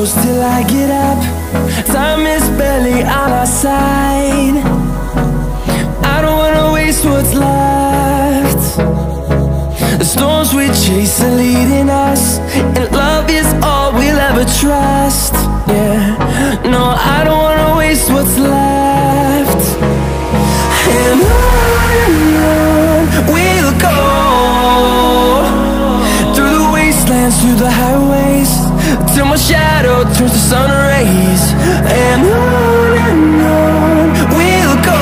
close till I get up. Time is barely on our side. I don't wanna waste what's left. The storms we chase are leading us, and love is all we'll ever trust. Yeah, no, I don't wanna waste what's left. And on we'll go, through the wastelands, through the highways, till my shadow turns to sun rays. And on we'll go,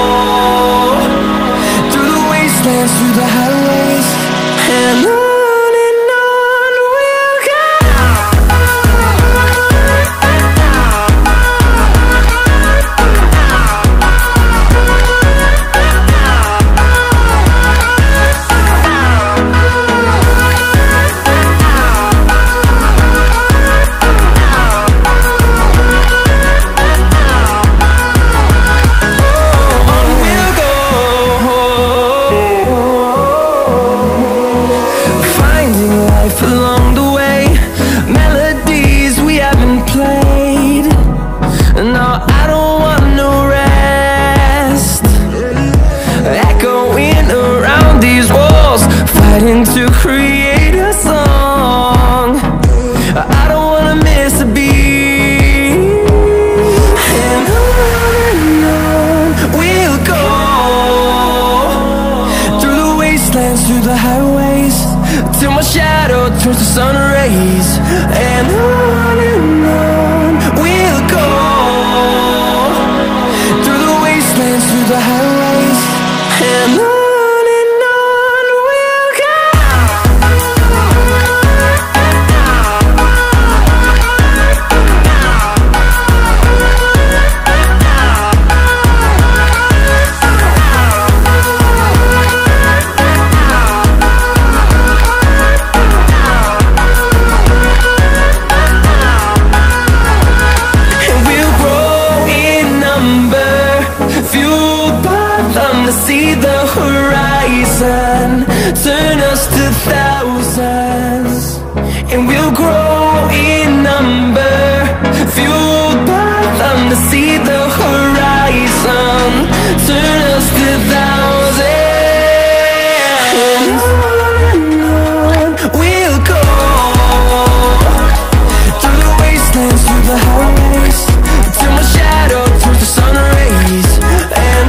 through the wastelands, through the highways, and on. Along the way, melodies we haven't played. No, I don't want no rest. Echoing around these walls, fighting to create a song. I don't wanna miss a beat. And on we'll go, through the wastelands, through the highways, till my shadow turns to sun rays. And on we'll go, through the wastelands, through the highways, and on we'll go. See the horizon, turn us to thousands, and we'll grow in number, fueled by them to see the horizon, turn us to thousands. And on we'll go, through the wastelands, through the highways, till my shadow turns to sun rays. And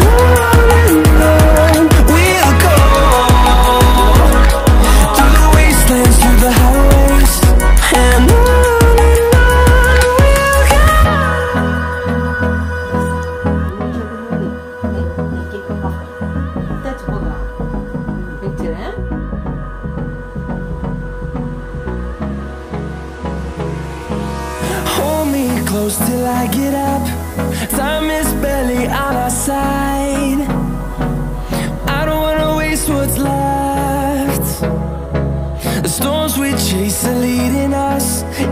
close till I get up. Time is barely on our side. I don't wanna waste what's left. The storms we chase are leading us,